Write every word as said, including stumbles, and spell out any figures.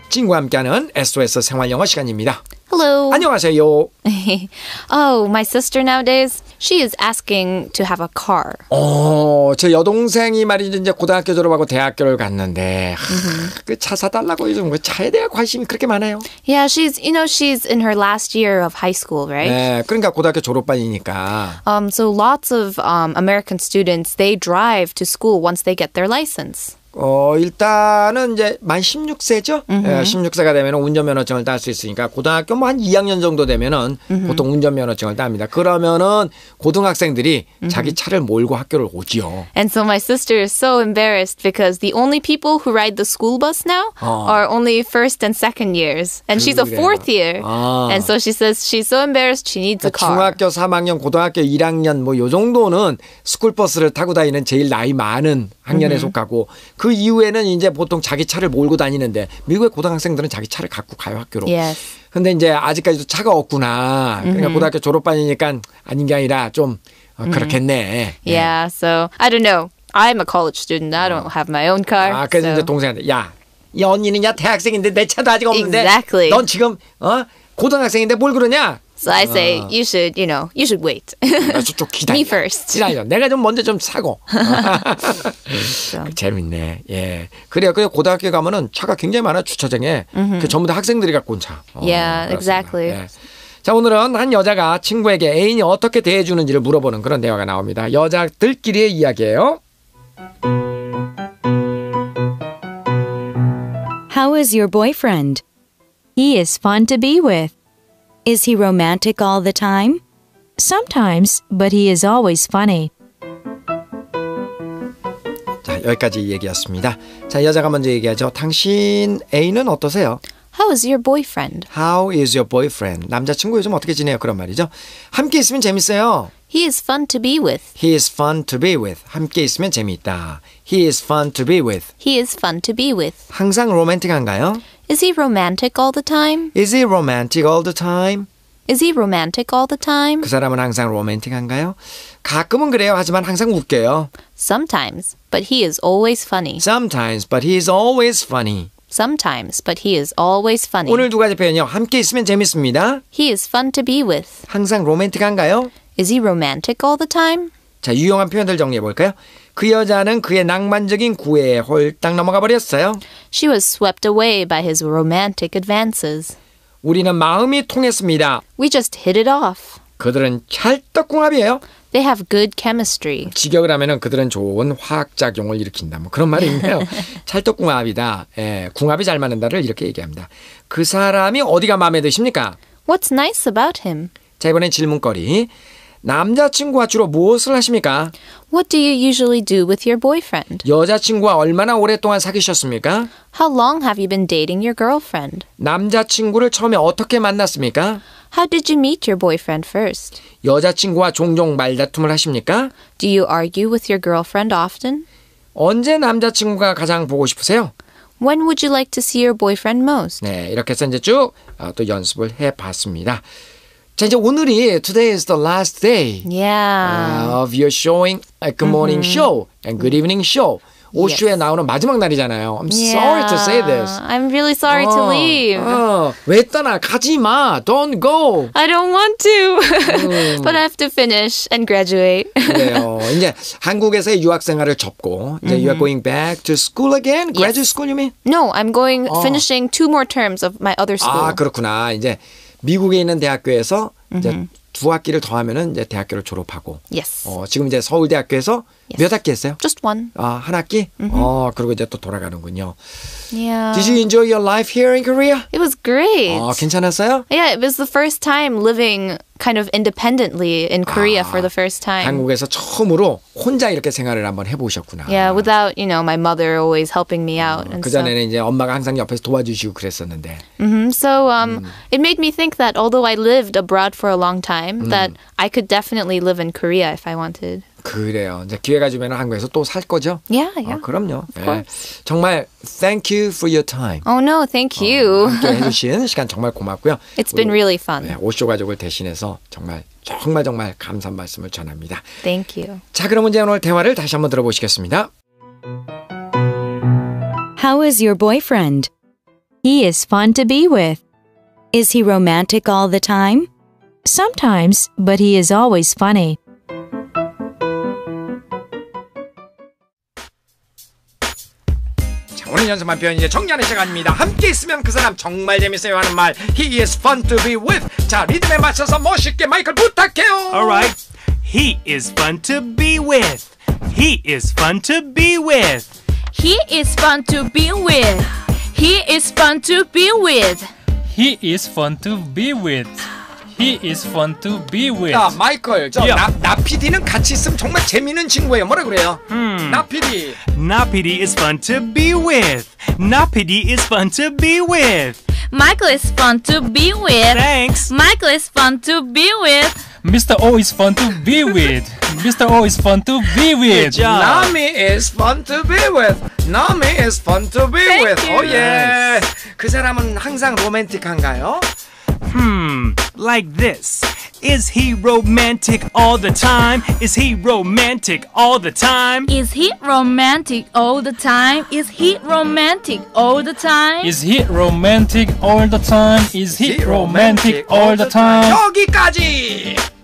친구와 함께하는 에스오에스 생활영어 시간입니다. Hello. 안녕하세요. Oh, my sister nowadays, she is asking to have a car. 어, 제 여동생이 말이죠. 이제 고등학교 졸업하고 대학교를 갔는데 그 차 사달라고 요즘 그 차에 대한 관심이 그렇게 많아요. Yeah, she's, you know, she's in her last year of high school, right? 네, 그러니까 고등학교 졸업반이니까. Um, so lots of um, American students, they drive to school once they get their license. 어, 일단은 이제 만 십육 세죠? 예, 십육 세가 되면 운전면허증을 딸 수 있으니까 고등학교 뭐 한 이 학년 정도 되면은 보통 운전면허증을 땁니다. 그러면은 고등학생들이 자기 차를 몰고 학교를 오지요. And so my sister is so embarrassed because the only people who ride the school bus now 어. are only first and second years. And she's a 그래요. fourth year. 아. And so she says she's so embarrassed she needs a car. 중학교 삼 학년, 고등학교 일 학년 뭐 요 정도는 스쿨버스를 타고 다니는 제일 나이 많은 학년에 속하고 그 이후에는 이제 보통 자기 차를 몰고 다니는데 미국의 고등학생들은 자기 차를 갖고 가요 학교로. Yes. 근데 이제 아직까지도 차가 없구나. 그러니까 고등학교 졸업반이니까 아닌 게 아니라 좀 어, 그렇겠네. Yeah, so I don't know. I'm a college student. I don't have my own car. 아, 그래서 so. 이제 동생한테 야, 이 언니는 야 대학생인데 내 차도 아직 없는데 Exactly. 넌 지금 어 고등학생인데 뭘 그러냐? So I say you should, you know, you should wait. 좀 기다려. Me first. 기다려. 내가 좀 먼저 좀 사고. So. 재밌네. 예. 그래요. 그 고등학교 가면은 차가 굉장히 많아 주차장에. 그 전부 다 학생들이 갖고 온 차. 어, Yeah, 그렇습니다. exactly. 예. 자, 오늘은 한 여자가 친구에게 애인이 어떻게 대해주는지를 물어보는 그런 대화가 나옵니다. 여자들끼리의 이야기예요. How is your boyfriend? He is fun to be with. Is he romantic all the time? Sometimes, but he is always funny. 자, 여기까지 얘기였습니다. 자, 여자가 먼저 얘기하죠. 당신 애인은 어떠세요? How is your boyfriend? How is your boyfriend? 남자친구 요즘 어떻게 지내요? 그런 말이죠. 함께 있으면 재밌어요. He is fun to be with. He is fun to be with. 함께 있으면 재미있다. He is fun to be with. He is fun to be with. 항상 로맨틱한가요? Is he romantic all the time? Is he romantic all the time? Is he romantic all the time? 그 사람은 항상 로맨틱한가요? 가끔은 그래요. 하지만 항상 웃겨요. Sometimes, but he is always funny. Sometimes, but he is always funny. Sometimes, but he is always funny. 오늘 두 가지 표현이요. 함께 있으면 재밌습니다. He is fun to be with. 항상 로맨틱한가요? Is he romantic all the time? 자, 유용한 표현들 정리해 볼까요? 그 여자는 그의 낭만적인 구애에 홀딱 넘어가 버렸어요. She was swept away by his romantic advances. 우리는 마음이 통했습니다. We just hit it off. 그들은 찰떡궁합이에요. They have good chemistry. 직역을 하면은 그들은 좋은 화학작용을 일으킨다. 뭐 그런 말이 있네요. 찰떡궁합이다. 예, 궁합이 잘 맞는다를 이렇게 얘기합니다. 그 사람이 어디가 마음에 드십니까? What's nice about him? 자, 이번엔 질문거리. 남자친구와 주로 무엇을 하십니까? What do you usually do with your boyfriend? 여자친구와 얼마나 오랫동안 사귀셨습니까? How long have you been dating your girlfriend? 남자친구를 처음에 어떻게 만났습니까? How did you meet your boyfriend first? 여자친구와 종종 말다툼을 하십니까? Do you argue with your girlfriend often? 언제 남자친구가 가장 보고 싶으세요? When would you like to see your boyfriend most? 네, 이렇게 해서 이제 쭉 또 연습을 해봤습니다. 자, 이제 오늘이 Today is the last day Yeah. of your showing a good morning show and good evening show. 오쇼에 나오는 마지막 날이잖아요. I'm sorry to say this. I'm really sorry 어, to leave. 어, 왜 떠나? 가지 마. Don't go. I don't want to. But I have to finish and graduate. 그래요. 이제 한국에서의 유학 생활을 접고 이제 you're going back to school again? Graduate school you mean? No, I'm going finishing two more terms of my other school. 아, 그렇구나. 이제 미국에 있는 대학교에서 이제 두 학기를 더 하면은 이제 대학교를 졸업하고. Yes. 어, 지금 이제 서울대학교에서 Yes. 몇 학기 했어요? Just one. 아, 한 학기? 어, 그리고 이제 또 돌아가는군요. Yeah. Did you enjoy your life here in Korea? It was great. 어, 괜찮았어요? Yeah, it was the first time living kind of independently in Korea for the first time. 한국에서 처음으로 혼자 이렇게 생활을 한번 해보셨구나. Yeah, without, you know, my mother always helping me out and 그 stuff. 전에는 이제 엄마가 항상 옆에서 도와주시고 그랬었는데. hmm So um, it made me think that although I lived abroad for a long time, that I could definitely live in Korea if I wanted. 그래요. 이제 기회가 주면 한국에서 또 살 거죠? Yeah, yeah. 아, 그럼요. 네. course. 정말 thank you for your time. Oh no, thank you. 함께 해주신 시간 정말 고맙고요. It's been really fun. 네, 오쇼 가족을 대신해서 정말 정말 정말 감사한 말씀을 전합니다. Thank you. 자, 그러면 이제 오늘 대화를 다시 한번 들어보시겠습니다. How is your boyfriend? He is fun to be with. Is he romantic all the time? Sometimes, but he is always funny. 자, 오늘 연습한 표현 이제 정리하는 시간입니다. 함께 있으면 그 사람 정말 재밌어요 하는 말. He is fun to be with. 자, 리듬에 맞춰서 멋있게 마이클 부탁해요. Alright. He is fun to be with. He is fun to be with. He is fun to be with. He is fun to be with. He is fun to be with. He is fun to be with. 자, 마이클, 저 야. 나, 나 피디는 같이 있으면 정말 재밌는 친구예요. 뭐라 그래요? Hmm. 나 피디. Napidi is fun to be with. Napidi is fun to be with. Michael is fun to be with. Thanks. Michael is fun to be with. Mister O is fun to be with. Mister O is fun to be with. job. Nami is fun to be with. Nami is fun to be Thank with. you. 오 예. 그 사람은 항상 로맨틱한가요? Hmm, like this. Is he romantic all the time? Is he romantic all the time? Is he romantic all the time? Is he romantic all the time? Is he romantic all the time? Is he romantic all the time? 여기까지.